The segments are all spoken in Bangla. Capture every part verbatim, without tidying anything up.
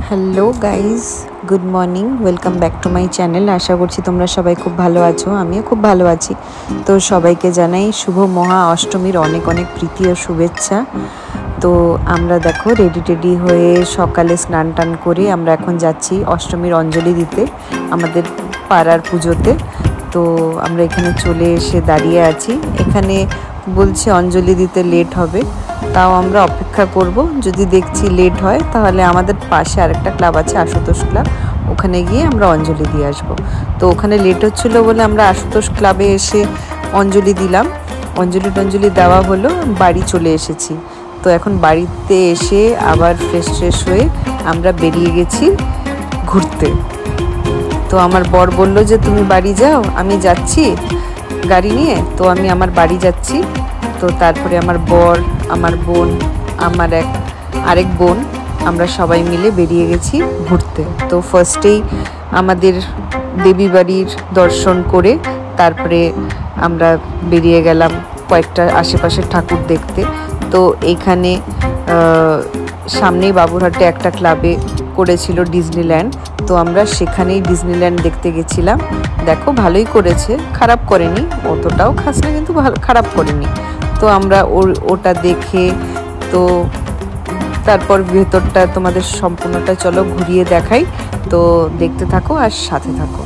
Hello guys, good morning, welcome back to my channel. আশা করছি তোমরা সবাই খুব ভালো আছো, আমিও খুব ভালো আছি। তো সবাইকে জানাই শুভ মহা অষ্টমীর অনেক অনেক প্রীতি ও শুভেচ্ছা। তো আমরা দেখো রেডি টেডি হয়ে সকালে স্নান টান করে আমরা এখন যাচ্ছি অষ্টমীর অঞ্জলি দিতে আমাদের পাড়ার পুজোতে। তো আমরা এখানে চলে এসে দাঁড়িয়ে আছি। এখানে বলছে অঞ্জলি দিতে লেট হবে, তাও আমরা অপেক্ষা করব। যদি দেখছি লেট হয় তাহলে আমাদের পাশে আরেকটা ক্লাব আছে, আশুতোষ ক্লাব, ওখানে গিয়ে আমরা অঞ্জলি দিয়ে আসবো। তো ওখানে লেট হচ্ছিলো বলে আমরা আশুতোষ ক্লাবে এসে অঞ্জলি দিলাম। অঞ্জলি টঞ্জলি দেওয়া হলো, বাড়ি চলে এসেছি। তো এখন বাড়িতে এসে আবার ফ্রেশ ফ্রেশ হয়ে আমরা বেরিয়ে গেছি ঘুরতে। তো আমার বর বলল যে তুমি বাড়ি যাও, আমি যাচ্ছি গাড়ি নিয়ে। তো আমি আমার বাড়ি যাচ্ছি। তো তারপরে আমার বর, আমার বোন, আমার এক আরেক বোন, আমরা সবাই মিলে বেরিয়ে গেছি ঘুরতে। তো ফার্স্টেই আমাদের দেবী বাড়ির দর্শন করে তারপরে আমরা বেরিয়ে গেলাম কয়েকটা আশেপাশের ঠাকুর দেখতে। তো এইখানে সামনেই বাবুরহাটে একটা ক্লাবে করেছিল ডিজনিল্যান্ড, তো আমরা সেখানেই ডিজনিল্যান্ড দেখতে গেছিলাম। দেখো ভালোই করেছে, খারাপ করেনি, অতটাও খাস না কিন্তু ভালো খারাপ করেনি। তো আমরা ওটা দেখে তো তারপর ভেতরটা তোমাদের সম্পূর্ণটা চলো ঘুরিয়ে দেখাই। তো দেখতে থাকো আর সাথে থাকো।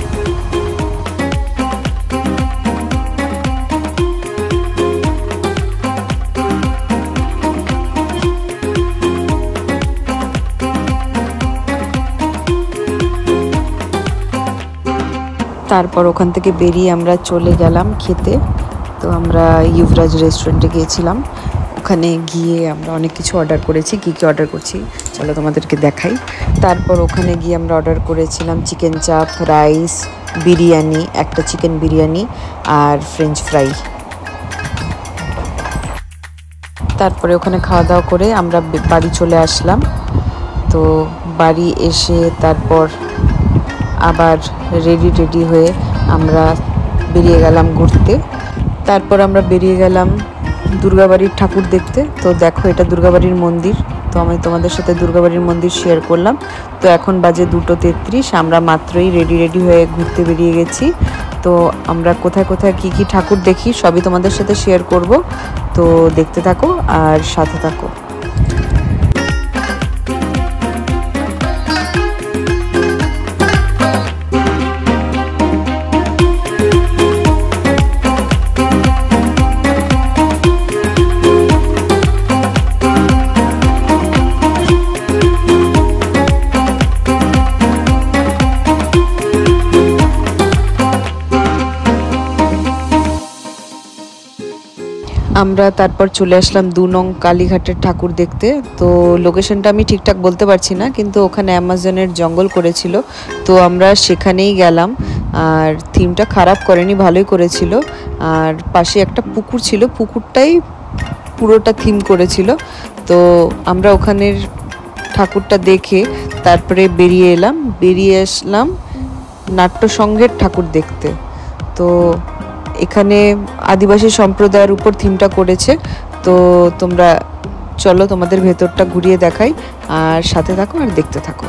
তারপর ওখান থেকে বেরিয়ে আমরা চলে গেলাম খেতে। তো আমরা ইউভরাজ রেস্টুরেন্টে গিয়েছিলাম। ওখানে গিয়ে আমরা অনেক কিছু অর্ডার করেছি। কী কী অর্ডার করছি চলো তোমাদেরকে দেখাই। তারপর ওখানে গিয়ে আমরা অর্ডার করেছিলাম চিকেন চাপ, রাইস, বিরিয়ানি, একটা চিকেন বিরিয়ানি আর ফ্রেঞ্চ ফ্রাই। তারপরে ওখানে খাওয়া দাওয়া করে আমরা বাড়ি চলে আসলাম। তো বাড়ি এসে তারপর আবার রেডি টেডি হয়ে আমরা বেরিয়ে গেলাম ঘুরতে। তারপর আমরা বেরিয়ে গেলাম দুর্গাবাড়ির ঠাকুর দেখতে। তো দেখো এটা দুর্গাবাড়ির মন্দির। তো আমি তোমাদের সাথে দুর্গাবাড়ির মন্দির শেয়ার করলাম। তো এখন বাজে দুটো তেত্রিশ, আমরা মাত্রই রেডি রেডি হয়ে ঘুরতে বেরিয়ে গেছি। তো আমরা কোথায় কোথায় কী কী ঠাকুর দেখি সবই তোমাদের সাথে শেয়ার করব। তো দেখতে থাকো আর সাথে থাকো। আমরা তারপর চলে আসলাম দু নং কালীঘাটের ঠাকুর দেখতে। তো লোকেশনটা আমি ঠিকঠাক বলতে পারছি না, কিন্তু ওখানে অ্যামাজনের জঙ্গল করেছিল, তো আমরা সেখানেই গেলাম। আর থিমটা খারাপ করেনি, ভালোই করেছিল। আর পাশে একটা পুকুর ছিল, পুকুরটাই পুরোটা থিম করেছিল। তো আমরা ওখানের ঠাকুরটা দেখে তারপরে বেরিয়ে এলাম বেরিয়ে আসলাম নাট্যসংঘের ঠাকুর দেখতে। তো এখানে আদিবাসী সম্প্রদায়ের উপর থিমটা করেছে। তো তোমরা চলো তোমাদের ভেতরটা ঘুরিয়ে দেখাই আর সাথে থাকো আর দেখতে থাকো।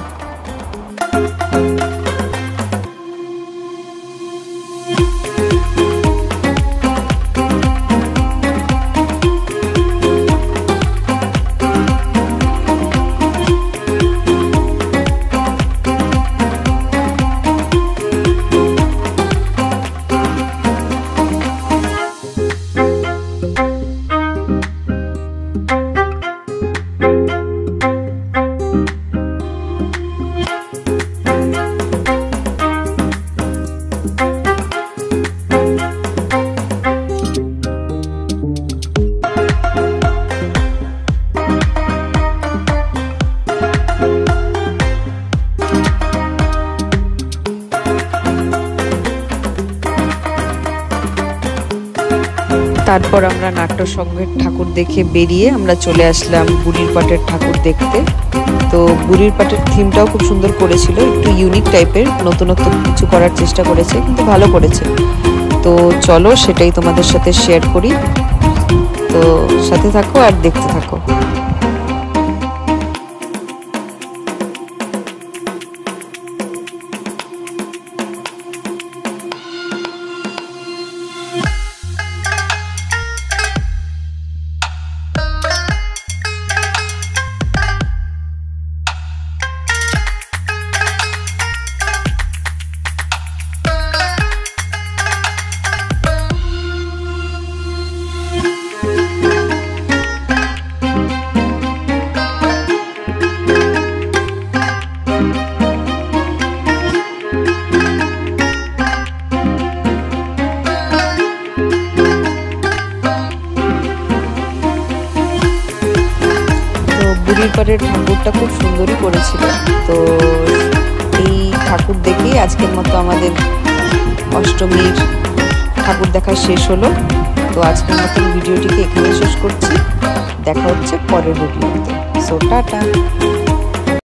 তারপর আমরা নাট্যসংঘের ঠাকুর দেখে বেরিয়ে আমরা চলে আসলাম বুড়ির পাটের ঠাকুর দেখতে। তো বুড়ির পাটের থিমটাও খুব সুন্দর করেছিল, একটু ইউনিক টাইপের, নতুনত্ব কিছু করার চেষ্টা করেছে, কিন্তু ভালো করেছে। তো চলো সেটাই তোমাদের সাথে শেয়ার করি। তো সাথে থাকো আর দেখতে থাকো। করেছিল। তো এই ঠাকুর দেখেই আজকের মতো আমাদের অষ্টমীর ঠাকুর দেখা শেষ হলো। তো আজকের মতন ভিডিওটিকে এখানে শেষ করছি। দেখা হচ্ছে পরের ভিডিওতে। So tata.